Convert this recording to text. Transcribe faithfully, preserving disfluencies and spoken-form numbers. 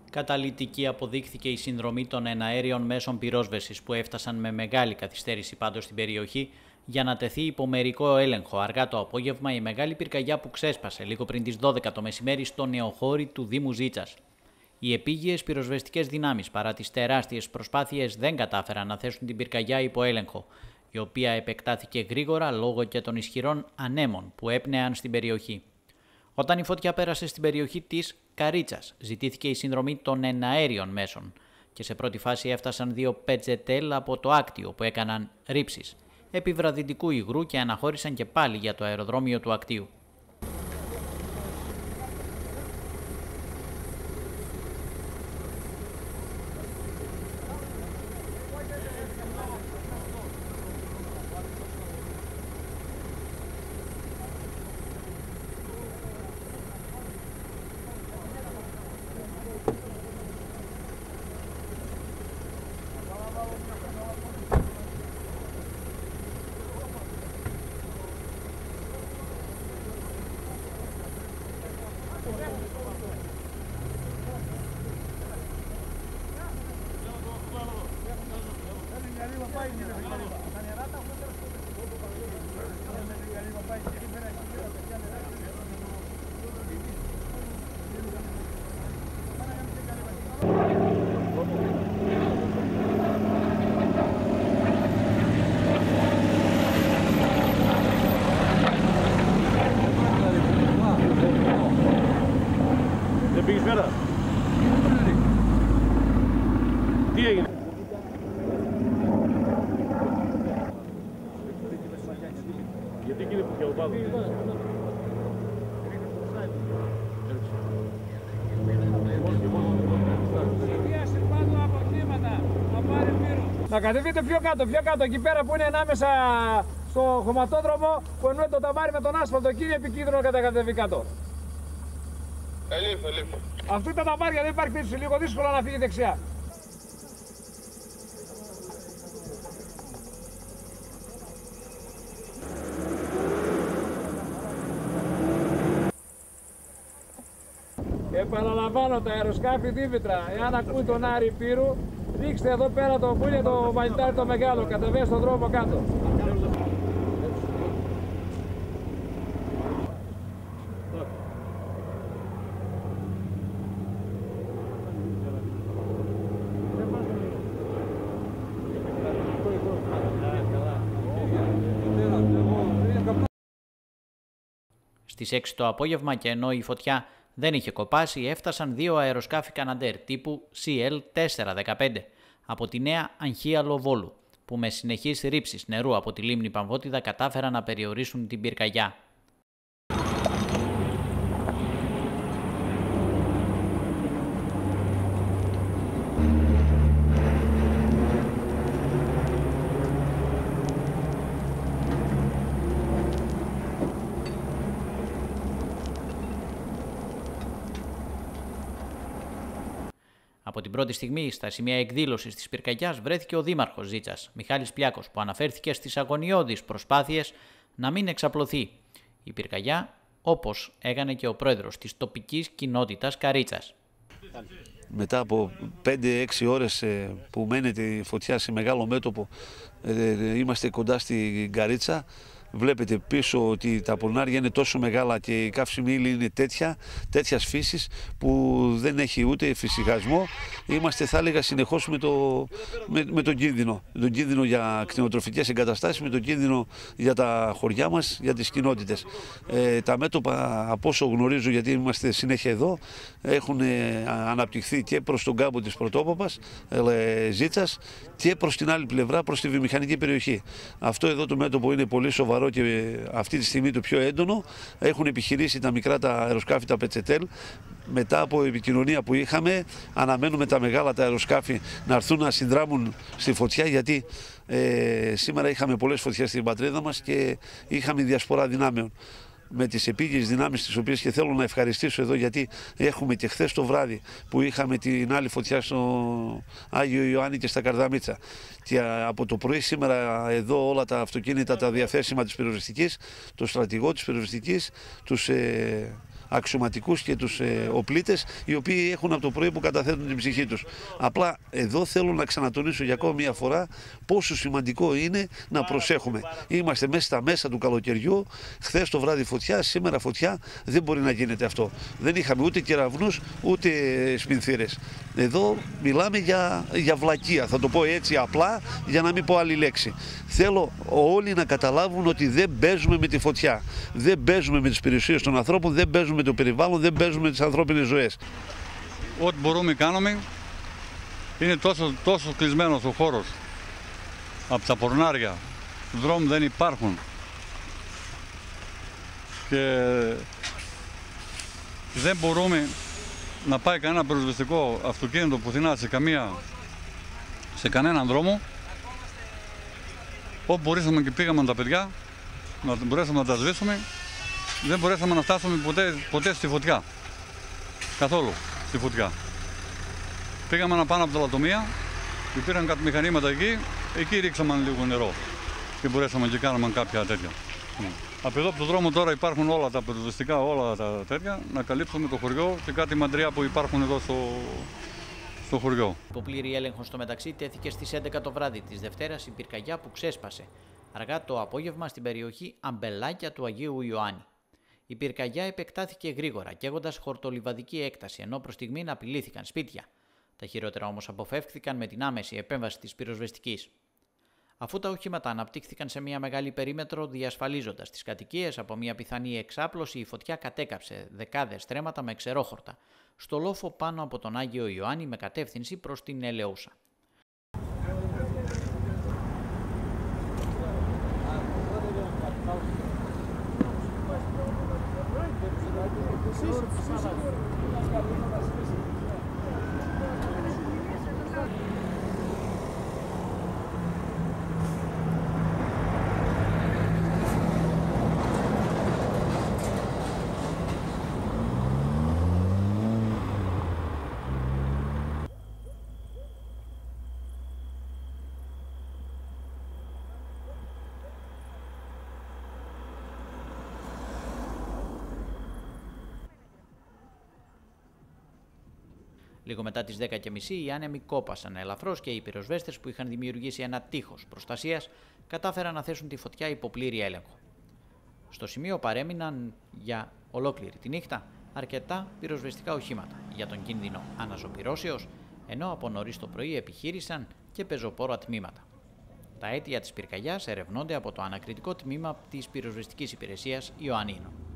Καταλυτική αποδείχθηκε η συνδρομή των εναέριων μέσων πυρόσβεσης που έφτασαν με μεγάλη καθυστέρηση πάντως στην περιοχή για να τεθεί υπό μερικό έλεγχο αργά το απόγευμα η μεγάλη πυρκαγιά που ξέσπασε λίγο πριν τις δώδεκα το μεσημέρι στο νεοχώρι του Δήμου Ζήτσας. Οι επίγειες πυροσβεστικές δυνάμεις παρά τις τεράστιες προσπάθειες δεν κατάφεραν να θέσουν την πυρκαγιά υπό έλεγχο, η οποία επεκτάθηκε γρήγορα λόγω και των ισχυρών ανέμων που έπνεαν στην περιοχή. Όταν η φωτιά πέρασε στην περιοχή της Καρίτσας, ζητήθηκε η συνδρομή των εναέριων μέσων και σε πρώτη φάση έφτασαν δύο πετζετέλ από το Άκτιο που έκαναν ρήψεις επιβραδυτικού υγρού και αναχώρησαν και πάλι για το αεροδρόμιο του Ακτίου. Δεν πήγες πέρα. Τι έγινε. Γιατί εκείνη που πιάω πάνω. Να κατεβείτε πιο κάτω, πιο κάτω, εκεί πέρα που είναι ανάμεσα στο χωματόδρομο που εννοεί το ταμάρι με τον άσφαλτο, εκεί είναι επικίνδυνο να κατεβεί κάτω. Ελήφθη, ελήφθη. Αυτό τα ταμάρια δεν υπάρχει πίσω, λίγο δύσκολο να φύγει δεξιά. Επαναλαμβάνω, τα αεροσκάφη Δήμητρα, εάν ακούει τον Άρη Πύρου, ρίξτε εδώ πέρα το που είναι το μανιτάρι το μεγάλο, κατεβαίνει στον δρόμο κάτω. Στις έξι το απόγευμα και ενώ η φωτιά δεν είχε κοπάσει, έφτασαν δύο αεροσκάφη Καναντέρ τύπου σι ελ τετρακόσια δεκαπέντε από τη Νέα Αγχία Λοβόλου, που με συνεχείς ρήψεις νερού από τη λίμνη Παμβότιδα κατάφεραν να περιορίσουν την πυρκαγιά. Από την πρώτη στιγμή, στα σημεία εκδήλωσης της πυρκαγιάς βρέθηκε ο Δήμαρχος Ζήτσας, Μιχάλης Πλιάκος, που αναφέρθηκε στις αγωνιώδεις προσπάθειες να μην εξαπλωθεί η πυρκαγιά, όπως έκανε και ο πρόεδρος της τοπικής κοινότητας Καρίτσας. Μετά από πέντε έξι ώρες που μένεται η φωτιά σε μεγάλο μέτωπο, είμαστε κοντά στην Καρίτσα. Βλέπετε πίσω ότι τα πορνάρια είναι τόσο μεγάλα και η καύσιμη ύλη είναι τέτοια, τέτοιας φύσης που δεν έχει ούτε φυσικασμό. Είμαστε, θα έλεγα, συνεχώς με, το, με, με τον κίνδυνο. Τον κίνδυνο για κτηνοτροφικές εγκαταστάσεις, με τον κίνδυνο για τα χωριά μας, για τις κοινότητες. Ε, τα μέτωπα, από όσο γνωρίζω, γιατί είμαστε συνέχεια εδώ, έχουν αναπτυχθεί και προς τον κάμπο της Πρωτόποπας, ε, Ζήτσας, και προς την άλλη πλευρά, προς τη βιομηχανική περιοχή. Αυτό εδώ το μέτωπο είναι πολύ σοβαρό και αυτή τη στιγμή το πιο έντονο. Έχουν επιχειρήσει τα μικρά τα αεροσκάφη, τα πετζετέλ. Μετά από επικοινωνία που είχαμε, αναμένουμε τα μεγάλα τα αεροσκάφη να έρθουν να συνδράμουν στη φωτιά, γιατί ε, σήμερα είχαμε πολλές φωτιές στην πατρίδα μας και είχαμε διασπορά δυνάμεων. Με τις επίγειες δυνάμεις, τις οποίες και θέλω να ευχαριστήσω εδώ, γιατί έχουμε και χθες το βράδυ που είχαμε την άλλη φωτιά στο Άγιο Ιωάννη και στα Καρδαμίτσα, και από το πρωί σήμερα εδώ όλα τα αυτοκίνητα τα διαθέσιμα της πυροσβεστικής, το στρατηγό της πυροσβεστικής, τους ε, αξιωματικούς και τους ε, οπλίτες, οι οποίοι έχουν από το πρωί που καταθέτουν την ψυχή τους. Απλά εδώ θέλω να ξανατονίσω για ακόμα μια φορά πόσο σημαντικό είναι να προσέχουμε. Είμαστε μέσα στα μέσα του καλοκαιριού, χθες το βράδυ φωτιά, σήμερα φωτιά, δεν μπορεί να γίνεται αυτό. Δεν είχαμε ούτε κεραυνούς ούτε σπινθήρες. Εδώ μιλάμε για, για βλακεία, θα το πω έτσι απλά για να μην πω άλλη λέξη. Θέλω όλοι να καταλάβουν ότι δεν παίζουμε με τη φωτιά, δεν παίζουμε με τις περιουσίες των ανθρώπων, δεν παίζουμε με το περιβάλλον, δεν παίζουμε με τις ανθρώπινες ζωές. Ό,τι μπορούμε κάνουμε, είναι τόσο, τόσο κλεισμένος ο χώρος από τα πορνάρια, δρόμοι δεν υπάρχουν και δεν μπορούμε να πάει κανένα πυροσβεστικό αυτοκίνητο πουθενά σε, καμία, σε κανέναν δρόμο. Όπου μπορέσαμε και πήγαμε τα παιδιά, να μπορέσαμε να τα σβήσουμε, δεν μπορέσαμε να φτάσουμε ποτέ, ποτέ στη φωτιά. Καθόλου στη φωτιά. Πήγαμε να πάνω από τα λατομεία, υπήρχαν κάτι μηχανήματα εκεί, εκεί ρίξαμε λίγο νερό και μπορέσαμε και κάναμε κάποια τέτοια. Από εδώ από το δρόμο τώρα υπάρχουν όλα τα πυροσβεστικά, όλα τα τέτοια, να καλύψουμε το χωριό και κάτι μαντριά που υπάρχουν εδώ στο, στο χωριό. Υποπλήρη έλεγχο στο μεταξύ τέθηκε στις έντεκα το βράδυ της Δευτέρας η πυρκαγιά που ξέσπασε αργά το απόγευμα στην περιοχή Αμπελάκια του Αγίου Ιωάννη. Η πυρκαγιά επεκτάθηκε γρήγορα, καίγοντας χορτολιβαδική έκταση, ενώ προς στιγμήν απειλήθηκαν σπίτια. Τα χειρότερα όμως αποφεύχθηκαν με την άμεση επέμβαση της πυροσβεστικής. Αφού τα οχήματα αναπτύχθηκαν σε μια μεγάλη περίμετρο διασφαλίζοντας τις κατοικίες από μια πιθανή εξάπλωση, η φωτιά κατέκαψε δεκάδες στρέμματα με ξερόχορτα στο λόφο πάνω από τον Άγιο Ιωάννη με κατεύθυνση προς την Ελεούσα. Λίγο μετά τις δέκα και μισή οι άνεμοι κόπασαν ελαφρώς και οι πυροσβέστες που είχαν δημιουργήσει ένα τείχος προστασίας κατάφεραν να θέσουν τη φωτιά υπό πλήρη έλεγχο. Στο σημείο παρέμειναν για ολόκληρη τη νύχτα αρκετά πυροσβεστικά οχήματα για τον κίνδυνο αναζωπυρώσεως, ενώ από νωρίς το πρωί επιχείρησαν και πεζοπόρα τμήματα. Τα αίτια της πυρκαγιάς ερευνώνται από το ανακριτικό τμήμα της πυροσβεστικής υπηρεσίας Ιωαννίνων.